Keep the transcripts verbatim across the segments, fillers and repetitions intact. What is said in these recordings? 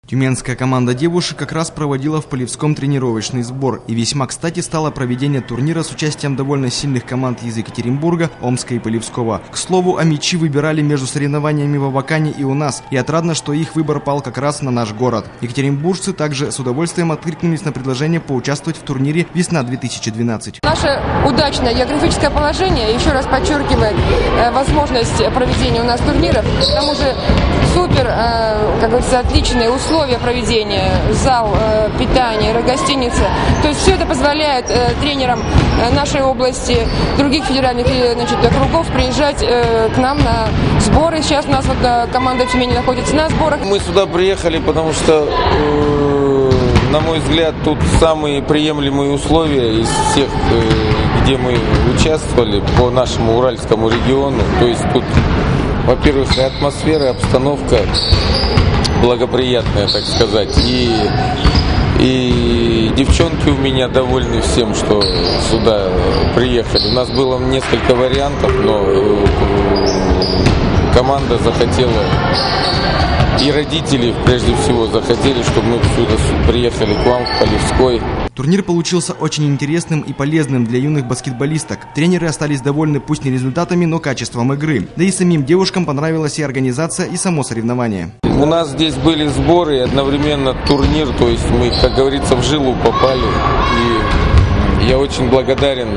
Тюменская команда девушек как раз проводила в Полевском тренировочный сбор. И весьма кстати стало проведение турнира с участием довольно сильных команд из Екатеринбурга, Омска и Полевского. К слову, омичи выбирали между соревнованиями в Абакане и у нас. И отрадно, что их выбор пал как раз на наш город. Екатеринбуржцы также с удовольствием откликнулись на предложение поучаствовать в турнире «Весна-две тысячи двенадцать». Наше удачное географическое положение еще раз подчеркивает э, возможность проведения у нас турниров. К тому же супер, э, как говорится, отличные условия. Условия проведения, зал, э, питание, гостиница. То есть все это позволяет э, тренерам э, нашей области, других федеральных значит, округов приезжать э, к нам на сборы. Сейчас у нас вот, э, команда Тюмени находится на сборах. Мы сюда приехали, потому что, э, на мой взгляд, тут самые приемлемые условия из всех, э, где мы участвовали по нашему Уральскому региону. То есть тут, во-первых, и атмосфера, и обстановка благоприятная, так сказать, и, и девчонки у меня довольны всем, что сюда приехали. У нас было несколько вариантов, но команда захотела, и родители прежде всего захотели, чтобы мы сюда приехали к вам в Полевской. Турнир получился очень интересным и полезным для юных баскетболисток. Тренеры остались довольны пусть не результатами, но качеством игры. Да и самим девушкам понравилась и организация, и само соревнование. У нас здесь были сборы и одновременно турнир, то есть мы, как говорится, в жилу попали. И я очень благодарен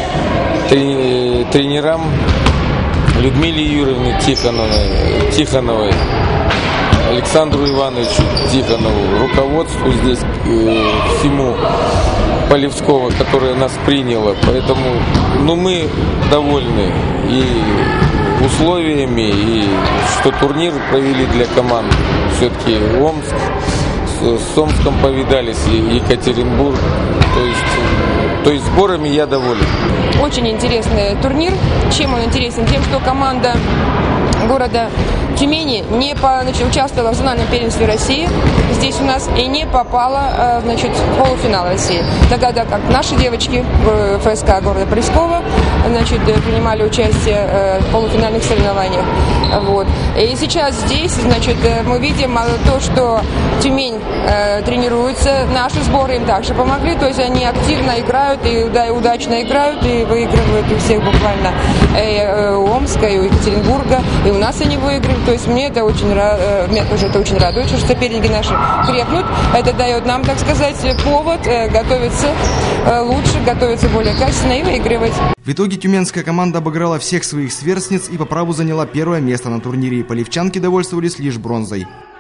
тренерам Людмиле Юрьевне Тихоновой, Тихоновой, Александру Ивановичу Тихонову, руководству здесь э, всему Полевского, которое нас приняло. Поэтому ну, мы довольны и условиями, и что турнир провели для команд. Все-таки Омск, с, с Омском повидались, и Екатеринбург. То есть, то есть сборами я доволен. Очень интересный турнир. Чем он интересен? Тем, что команда города Тюмени не по, значит, участвовала в зональном первенстве России здесь у нас и не попала значит, в полуфинал России. Тогда как наши девочки в ФСК города Полевского значит, принимали участие в полуфинальных соревнованиях. Вот. И сейчас здесь значит, мы видим то, что Тюмень э, тренируется, наши сборы им также помогли, то есть они активно играют и да, удачно играют и выигрывают у всех буквально э, у Омска, и у Екатеринбурга, и у нас они выигрывают. То есть мне это очень, меня тоже это очень радует, что соперники наши крепнут. Это дает нам, так сказать, повод готовиться лучше, готовиться более качественно и выигрывать. В итоге тюменская команда обыграла всех своих сверстниц и по праву заняла первое место на турнире. Полевчанки довольствовались лишь бронзой.